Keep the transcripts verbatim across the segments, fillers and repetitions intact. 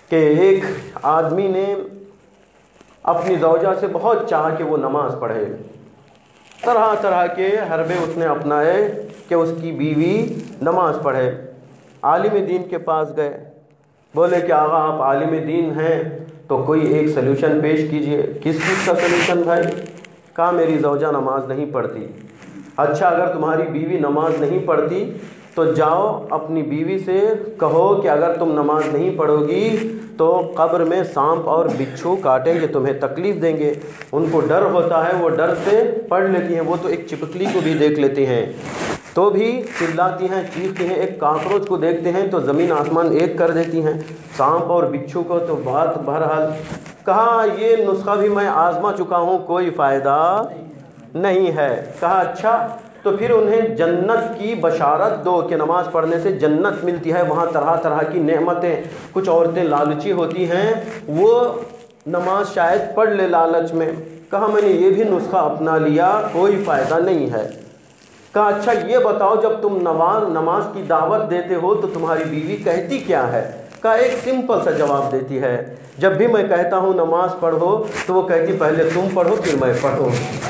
کہ ایک آدمی نے اپنی زوجہ سے بہت چاہا کہ وہ نماز پڑھے، طرح طرح کے حربے اس نے اپنائے کہ اس کی بیوی نماز پڑھے۔ عالم دین کے پاس گئے، بولے کہ آغا آپ عالم دین ہیں تو کوئی ایک سلوشن پیش کیجئے۔ کس چیز کا سلوشن بھائی؟ کہا میری زوجہ نماز نہیں پڑھتی۔ اچھا اگر تمہاری بیوی نماز نہیں پڑھتی تو جاؤ اپنی بیوی سے کہو کہ اگر تم نماز نہیں پڑھو گی تو قبر میں سانپ اور بچھو کاٹیں گے، تمہیں تکلیف دیں گے۔ ان کو ڈر ہوتا ہے، وہ ڈر سے پڑھ لیتی ہیں، وہ تو ایک چپکلی کو بھی دیکھ لیتی ہیں تو بھی چلاتی ہیں، چیختی ہیں، ایک کاکروچ کو دیکھتے ہیں تو زمین آسمان ایک کر دیتی ہیں، سانپ اور بچھو کو تو بات بہرحال۔ کہا یہ نسخہ بھی میں آزما چکا ہوں، کوئی فائدہ نہیں ہے۔ کہا اچھا تو پھر انہیں جنت کی بشارت دو کہ نماز پڑھنے سے جنت ملتی ہے، وہاں طرح طرح کی نعمتیں۔ کچھ عورتیں لالچی ہوتی ہیں، وہ نماز شاید پڑھ لے لالچ میں۔ کہا میں نے یہ بھی نسخہ اپنا لیا، کوئی فائدہ نہیں ہے۔ کہا اچھا یہ بتاؤ جب تم نماز نماز کی دعوت دیتے ہو تو تمہاری بیوی کہتی کیا ہے؟ کہا ایک سمپل سا جواب دیتی ہے، جب بھی میں کہتا ہوں نماز پڑھو تو وہ کہتی پہلے تم پڑھو پھر میں پڑھوں۔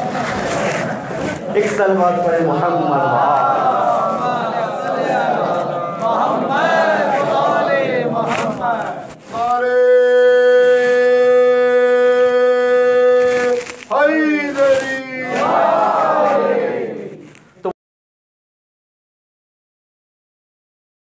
ایک صلوات پڑھے محمد محمد محمد